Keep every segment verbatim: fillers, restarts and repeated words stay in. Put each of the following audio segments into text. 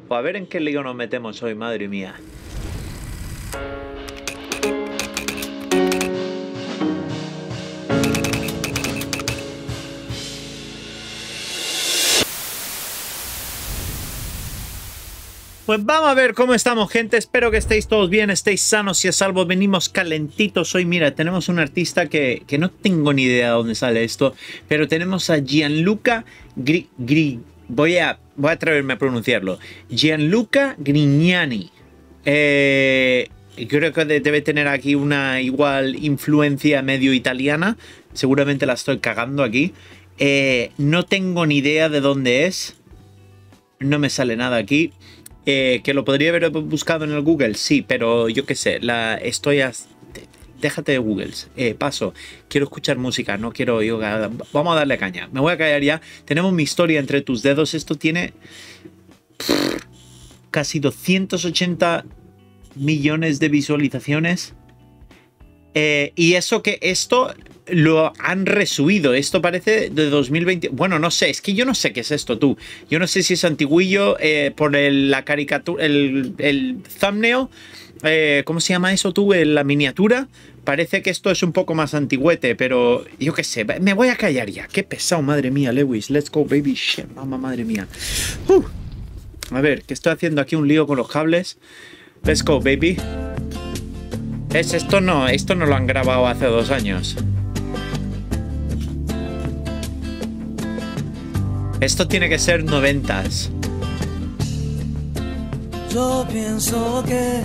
Pues a ver en qué lío nos metemos hoy, madre mía. Pues vamos a ver cómo estamos, gente. Espero que estéis todos bien, estéis sanos y a salvo. Venimos calentitos hoy. Mira, tenemos un artista que, que no tengo ni idea de dónde sale esto, pero tenemos a Gianluca Gri, Gri, voy a voy a atreverme a pronunciarlo. Gianluca Grignani. Eh, creo que debe tener aquí una igual influencia medio italiana. Seguramente la estoy cagando aquí. Eh, no tengo ni idea de dónde es. No me sale nada aquí. Eh, que lo podría haber buscado en el Google, sí, pero yo qué sé, la estoy a... Déjate de Google, eh, paso, quiero escuchar música, no quiero yoga, vamos a darle caña, me voy a callar ya. Tenemos mi historia entre tus dedos, esto tiene pff, casi doscientos ochenta millones de visualizaciones. Eh, y eso que esto lo han resubido. Esto parece de dos mil veinte. Bueno, no sé, es que yo no sé qué es esto, tú. Yo no sé si es antiguillo eh, por el, la caricatura, el, el thumbnail. Eh, ¿Cómo se llama eso, tú? La miniatura. Parece que esto es un poco más antigüete, pero yo qué sé. Me voy a callar ya. Qué pesado, madre mía, Lewis. Let's go, baby. Shit, mamá, madre mía. Uh. A ver, que estoy haciendo aquí un lío con los cables. Let's go, baby. Es esto no, esto no lo han grabado hace dos años. Esto tiene que ser noventas. Yo pienso que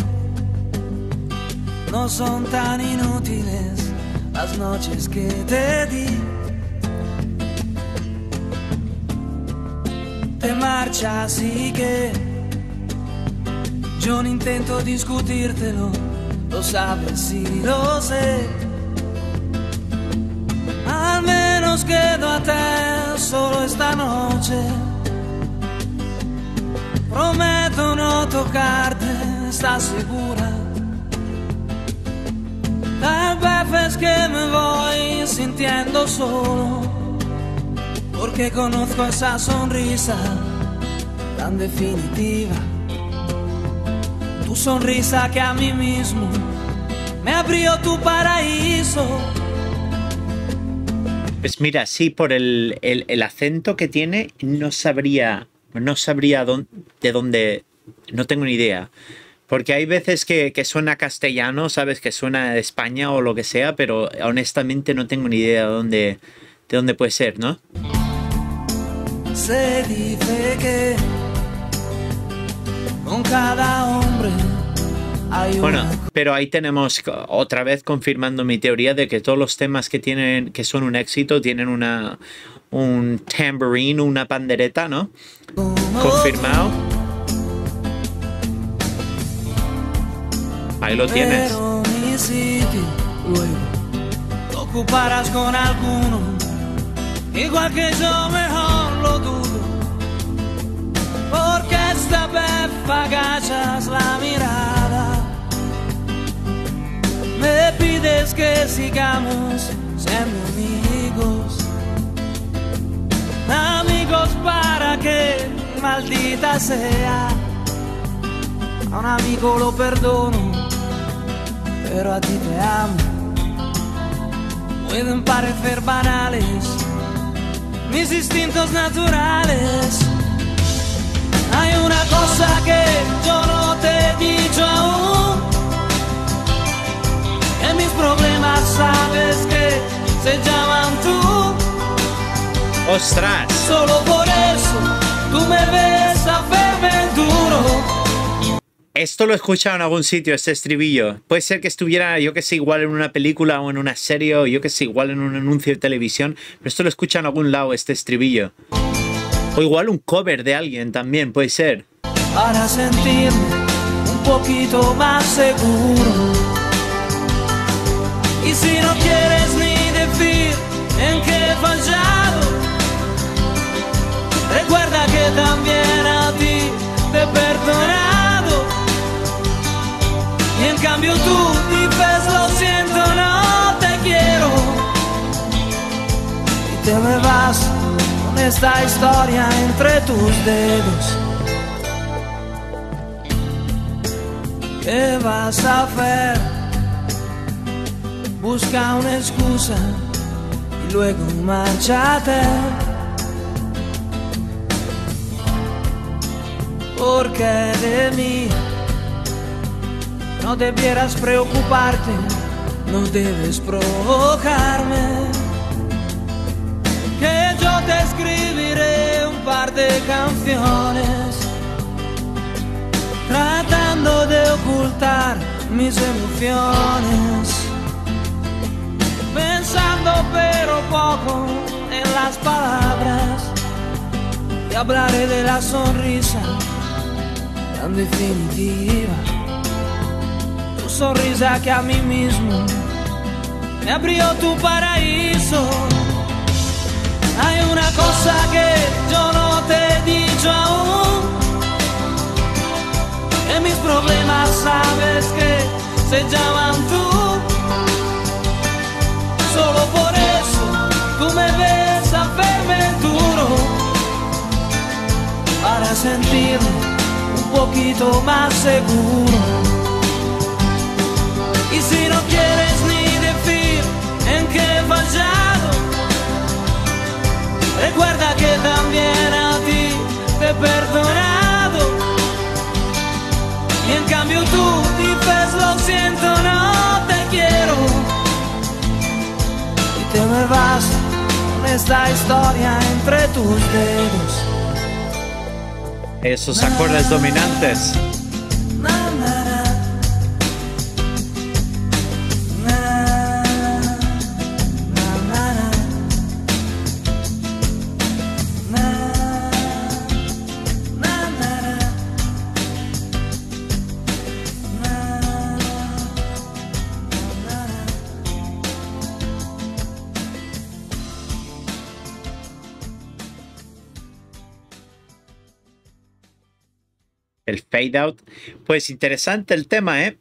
no son tan inútiles las noches que te di. Te marchas y que yo no intento discutírtelo. Lo sabes y lo sé. Al menos quedo a te solo esta noche. Prometo no tocarte, ¿estás segura? Tal vez es que me voy sintiendo solo, porque conozco esa sonrisa tan definitiva. Tu sonrisa que a mí mismo me abrió tu paraíso. Pues mira, sí, por el, el, el acento que tiene, no sabría, no sabría dónde, de dónde, no tengo ni idea. Porque hay veces que, que suena castellano, sabes, que suena de España o lo que sea, pero honestamente no tengo ni idea de dónde, de dónde puede ser, ¿no? Se dice que con cada hombre hay bueno, una... pero ahí tenemos otra vez confirmando mi teoría de que todos los temas que tienen, que son un éxito, tienen una un tambourine, una pandereta, ¿no? Confirmado. Ahí lo tienes. Pero mi sitio luego lo ocuparás con alguno, igual que yo, mejor lo dudo, porque esta vez agachas la mirada. Me pides que sigamos siendo amigos, amigos para que, maldita sea, a un amigo lo perdono, pero a ti te amo. Pueden parecer banales mis instintos naturales. Hay una cosa que yo no te he dicho aún, que mis problemas sabes que se llaman tú. ¡Ostras! Solo por eso tú me ves a fermenturo. Esto lo he escuchado en algún sitio, este estribillo. Puede ser que estuviera, yo que sé, igual en una película o en una serie, o yo que sé, igual en un anuncio de televisión, pero esto lo he escuchado en algún lado, este estribillo. O igual un cover de alguien también, puede ser. Para sentirme un poquito más seguro. Y si no quieres ni decir en qué he fallado, recuerda que también a ti te he perdonado. Y en cambio tú dices lo siento, no te quiero, y te me vas con esta historia entre tus dedos. ¿qué vas a hacer? Busca una excusa y luego márchate. Porque de mí no debieras preocuparte, no debes provocarme. Que yo te escribiré un par de canciones tratando de ocultar mis emociones, pensando pero poco en las palabras, y hablaré de la sonrisa tan definitiva, tu sonrisa que a mí mismo me abrió tu paraíso. Hay una cosa que yo no te he dicho aún, que mis problemas sabes que se llaman tú. Solo por eso tú me ves hacerme duro, para sentirme un poquito más seguro. Y si no quieres ni decir en qué he fallado, recuerda que también a ti te he perdonado. Y en cambio tú dices lo siento, no te quiero, y te me vas con esta historia entre tus dedos. Esos acordes dominantes. El fade out. Pues interesante el tema, ¿eh?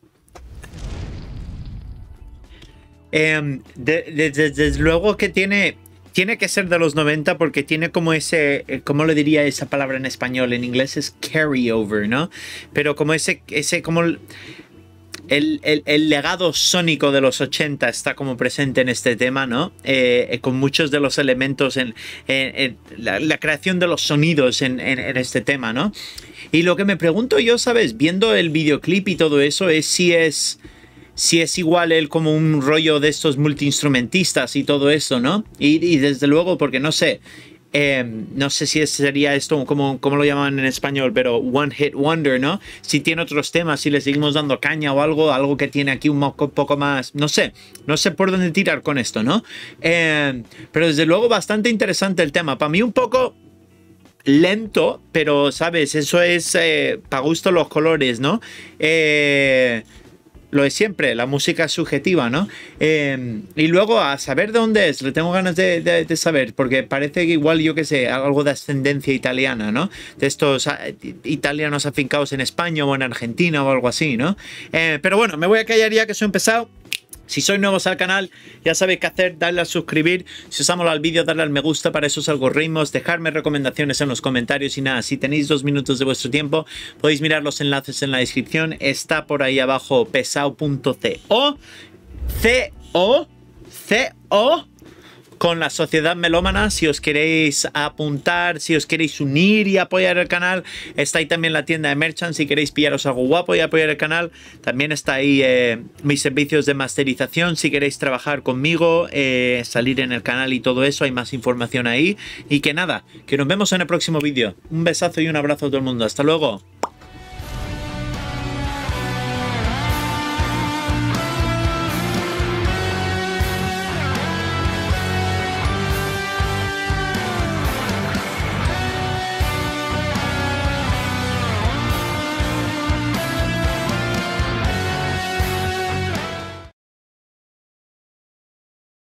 eh de, de, de, desde luego que tiene, tiene que ser de los noventa, porque tiene como ese, ¿cómo le diría esa palabra en español? En inglés es carryover, ¿no? Pero como ese, ese como el, el, el, el legado sónico de los ochenta está como presente en este tema, ¿no? Eh, con muchos de los elementos en, en, en la, la creación de los sonidos en, en, en este tema, ¿no? Y lo que me pregunto yo, ¿sabes? Viendo el videoclip y todo eso, es si es, si es igual él como un rollo de estos multiinstrumentistas y todo eso, ¿no? Y, y desde luego, porque no sé, eh, no sé si sería esto, como, como lo llaman en español, pero One Hit Wonder, ¿no? Si tiene otros temas, si le seguimos dando caña o algo, algo que tiene aquí un poco más, no sé, no sé por dónde tirar con esto, ¿no? Eh, pero desde luego bastante interesante el tema. Para mí un poco lento, pero sabes, eso es eh, para gusto los colores, ¿no? Eh, lo de siempre, la música es subjetiva, ¿no? Eh, y luego a saber de dónde es, le tengo ganas de, de, de saber, porque parece que igual, yo que sé, algo de ascendencia italiana, ¿no? De estos italianos afincados en España o en Argentina o algo así, ¿no? Eh, pero bueno, me voy a callar ya que soy empezado. Si sois nuevos al canal, ya sabéis qué hacer, darle a suscribir, si os ha molado el vídeo, darle al me gusta para esos algoritmos, dejarme recomendaciones en los comentarios y nada, si tenéis dos minutos de vuestro tiempo, podéis mirar los enlaces en la descripción, está por ahí abajo pesao punto co, C O, C O, con la Sociedad Melómana. Si os queréis apuntar, si os queréis unir y apoyar el canal, está ahí también la tienda de merchant. Si queréis pillaros algo guapo y apoyar el canal, también está ahí eh, mis servicios de masterización. Si queréis trabajar conmigo, eh, salir en el canal y todo eso, hay más información ahí. Y que nada, que nos vemos en el próximo vídeo. Un besazo y un abrazo a todo el mundo. Hasta luego.